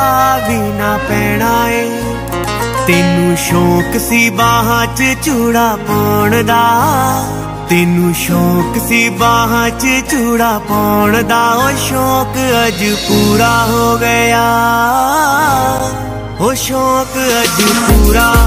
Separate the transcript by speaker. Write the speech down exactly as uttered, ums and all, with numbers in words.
Speaker 1: भी ना पैना ए। तेनू शौक सी बाहां च चूड़ा पाउण दा, तेनू शौक सी बाहां च चूड़ा पाउण दा। ओ शौक अज पूरा हो गया, ओ शौक अज पूरा